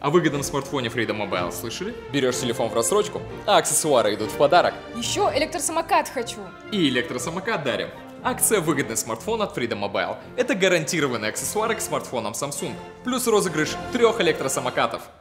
О выгодном смартфоне Freedom Mobile слышали? Берешь телефон в рассрочку, а аксессуары идут в подарок. Еще электросамокат хочу. И электросамокат дарим. Акция «Выгодный смартфон» от Freedom Mobile. Это гарантированные аксессуары к смартфонам Samsung. Плюс розыгрыш 3 электросамокатов.